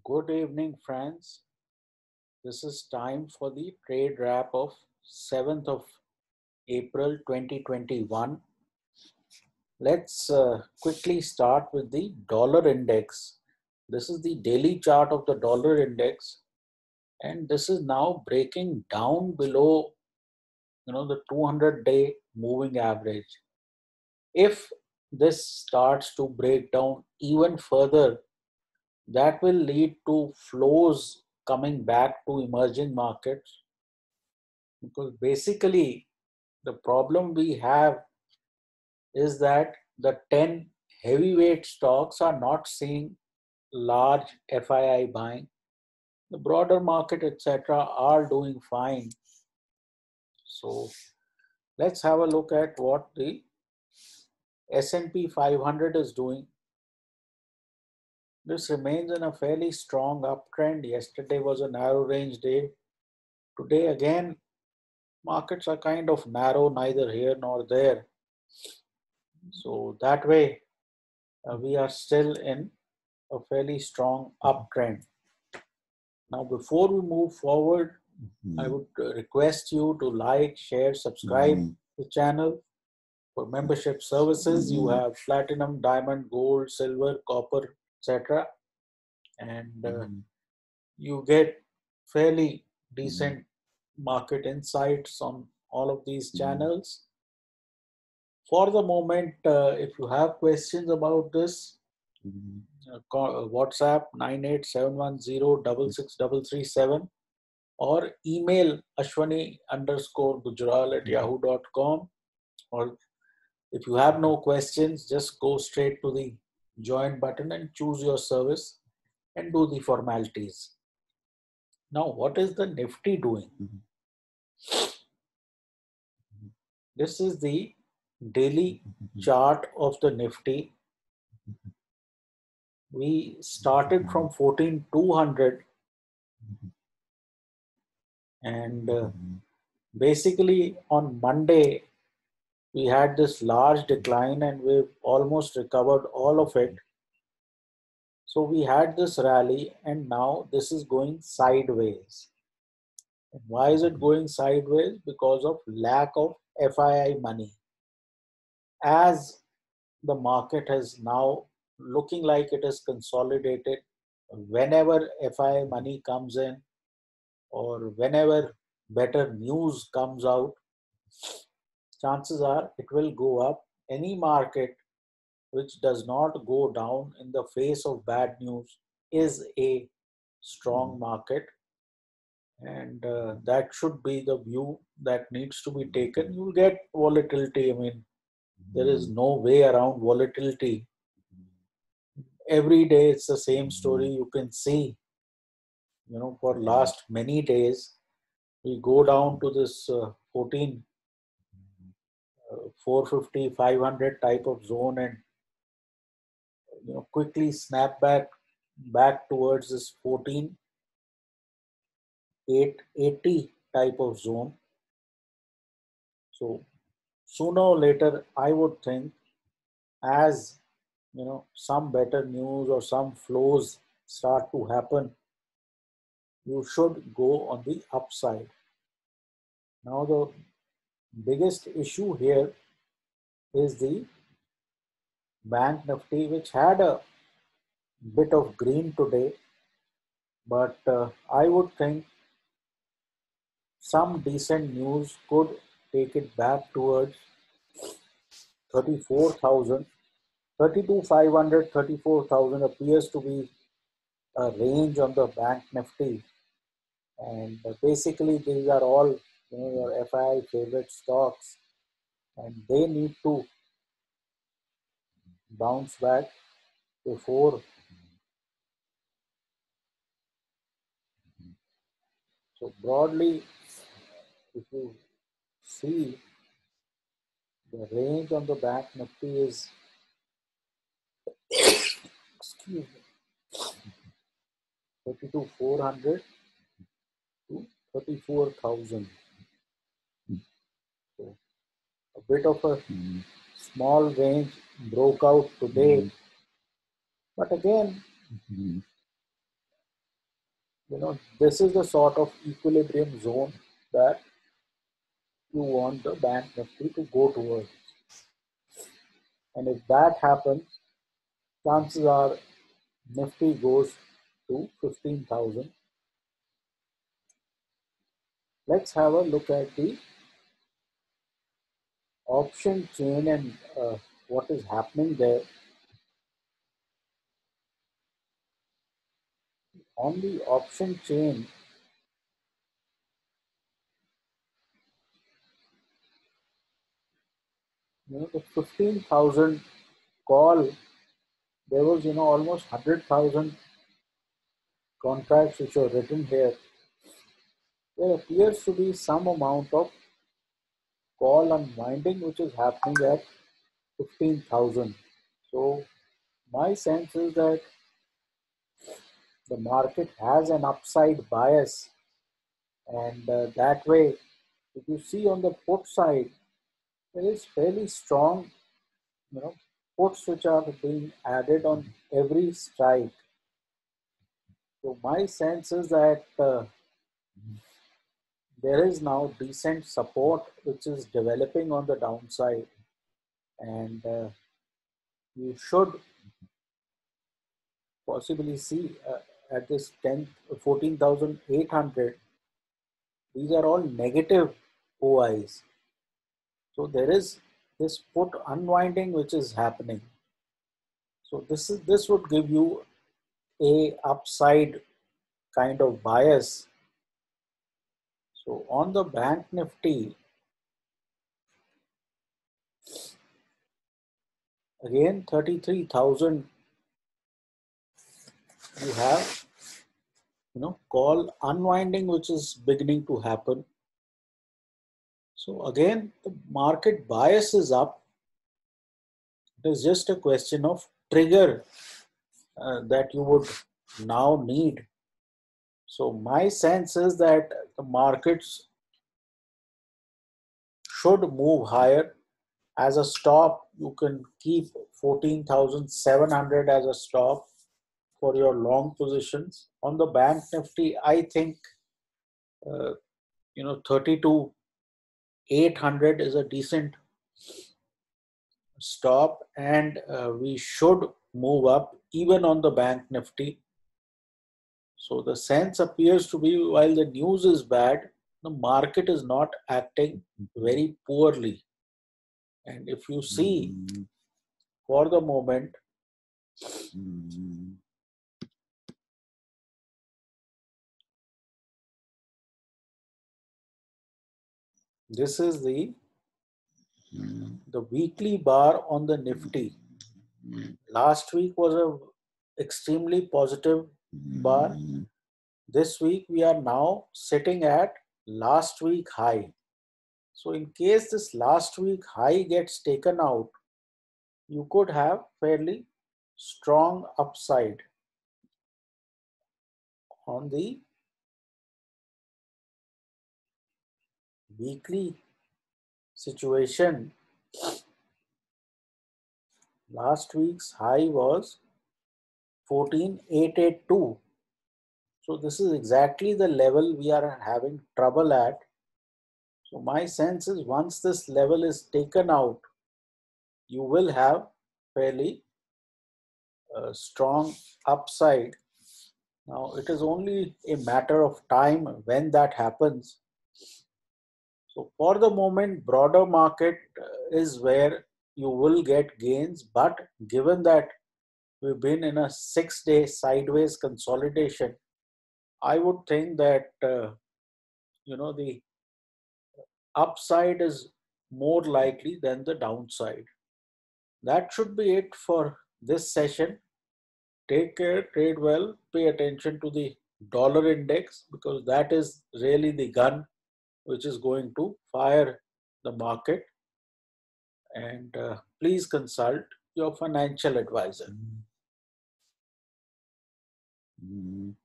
Good evening, friends. This is time for the trade wrap of 7th of April 2021. Let's quickly start with the dollar index. This is the daily chart of the dollar index, and this is now breaking down below the 200-day moving average. If this starts to break down even further, that will lead to flows coming back to emerging markets, because basically the problem we have is that the 10 heavyweight stocks are not seeing large FII buying. The broader market, etc., are doing fine. So let's have a look at what the S&P 500 is doing. This remains in a fairly strong uptrend. Yesterday was a narrow range day. Today again, markets are kind of narrow, neither here nor there. So that way, we are still in a fairly strong uptrend. Now, before we move forward, I would request you to like, share, subscribe the channel. For membership services, you have platinum, diamond, gold, silver, copper, etc. And you get fairly decent market insights on all of these channels. For the moment, if you have questions about this, WhatsApp 98710663337 or email ashwani_gujral@yahoo.com. Or if you have no questions, just go straight to the join button and choose your service and do the formalities. Now, what is the Nifty doing? This is the daily chart of the Nifty. We started from 14,200 and basically on Monday we had this large decline and we've almost recovered all of it. So we had this rally and now this is going sideways. And why is it going sideways? Because of lack of FII money. As the market has now looking like it is consolidated, whenever FII money comes in or whenever better news comes out, chances are it will go up. Any market which does not go down in the face of bad news is a strong market, and that should be the view that needs to be taken. You'll get volatility. I mean, there is no way around volatility. Every day it's the same story. You can see, for last many days, we go down to this 14, 450, 500 type of zone and quickly snap back towards this 14, 880 type of zone. So sooner or later, I would think, as some better news or some flows start to happen, you should go on the upside. Now the biggest issue here is the Bank Nifty, which had a bit of green today, but I would think some decent news could take it back towards 34,000. 32,500, 34,000 appears to be a range on the Bank Nifty. And basically these are all your FII favorite stocks, and they need to bounce back before. So broadly, if you see, the range on the Bank Nifty is excuse me, 32,400 to 34,000. So a bit of a small range broke out today, but again, This is the sort of equilibrium zone that you want the bank nifty to go towards. And if that happens, chances are nifty goes to 15,000. Let's have a look at the option chain and what is happening there. On the option chain, the 15,000 call, there was almost 100,000 contracts which were written here. There appears to be some amount of call unwinding which is happening at 15,000. So my sense is that the market has an upside bias, and that way, if you see on the put side, there is fairly strong, you know, puts which are being added on every strike. So my sense is that there is now decent support which is developing on the downside, and you should possibly see at this 14,800, these are all negative OIs. So there is this put unwinding which is happening. So this would give you a upside kind of bias. So on the bank nifty, again 33,000, you have call unwinding which is beginning to happen. So again, the market bias is up. It is just a question of trigger that you would now need. So my sense is that the markets should move higher. As a stop, you can keep 14,700 as a stop for your long positions. On the bank nifty, I think 32,800 is a decent stop, and we should move up even on the bank nifty. So the sense appears to be, while the news is bad, the market is not acting very poorly. And if you see for the moment, this is the weekly bar on the Nifty. Last week was a extremely positive bar. This week we are now sitting at last week high. So in case this last week high gets taken out, you could have fairly strong upside on the weekly situation. Last week's high was 14,882. So this is exactly the level we are having trouble at. So my sense is once this level is taken out, you will have fairly strong upside. Now it is only a matter of time when that happens. So for the moment, broader market is where you will get gains, but given that we've been in a 6-day sideways consolidation, I would think that the upside is more likely than the downside. That should be it for this session. Take care, trade well, pay attention to the dollar index because that is really the gun which is going to fire the market. And please consult your financial advisor.